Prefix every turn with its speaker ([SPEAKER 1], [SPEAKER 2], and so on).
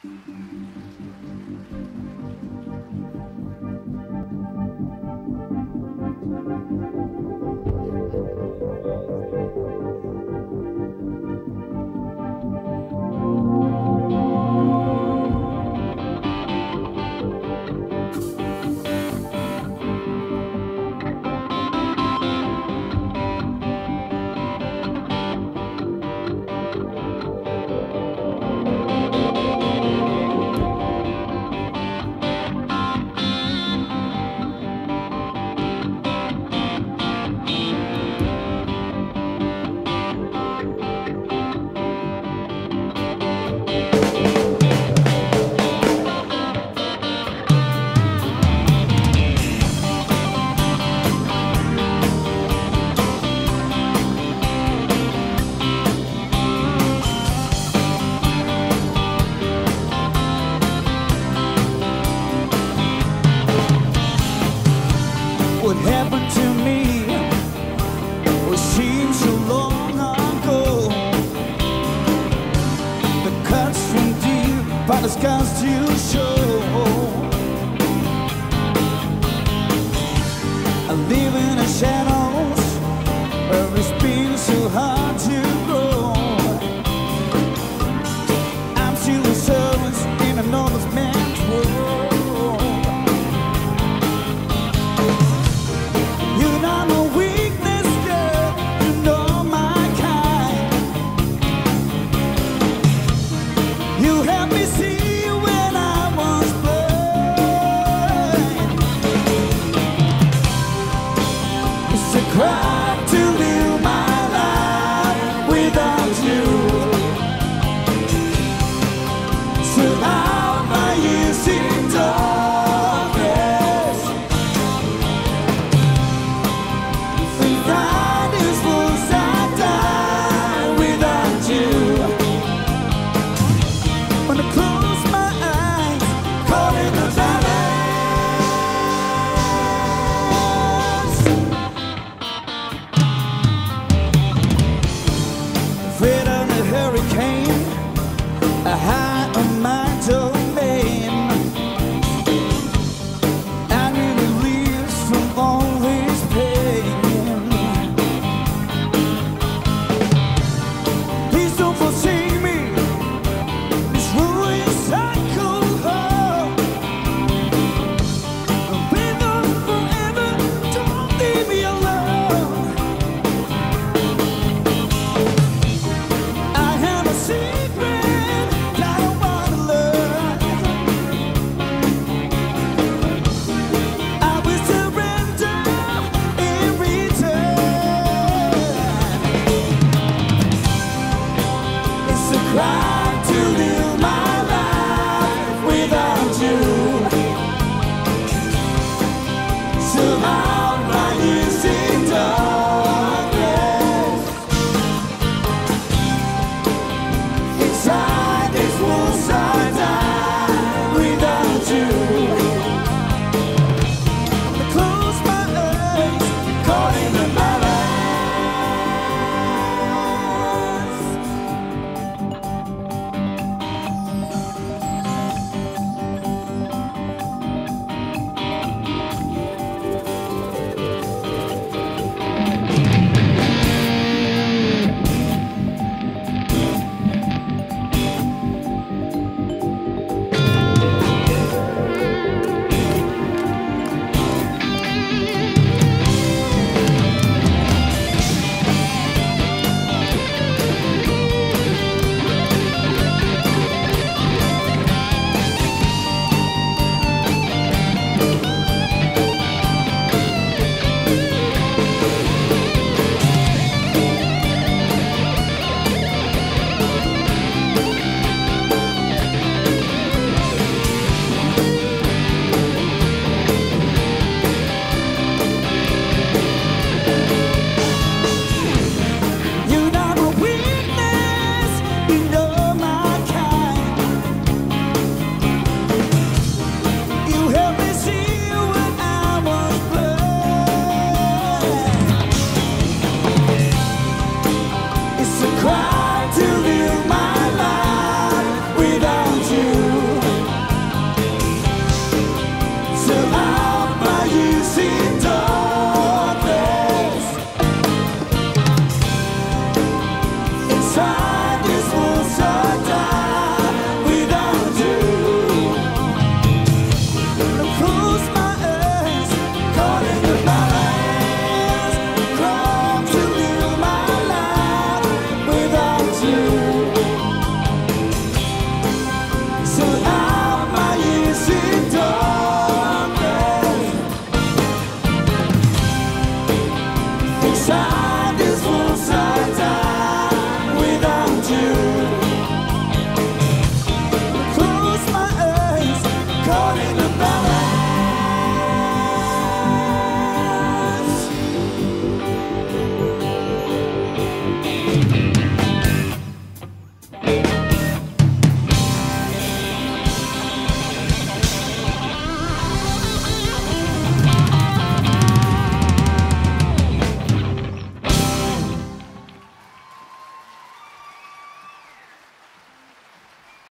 [SPEAKER 1] What happened to me seems so long ago. The cuts from deep, but the scars still show. I live in the shadows where it's been so hard to grow. I'm still a servant in another man's world. You helped me see when I was blind. It's a crime to live my life without you. Throughout my years in darkness, if I was I die without you. When I close my eyes, caught in the balance. Afraid of the hurricane, a high on my domain. I need release from all this pain. Please don't forsake me. Cry to the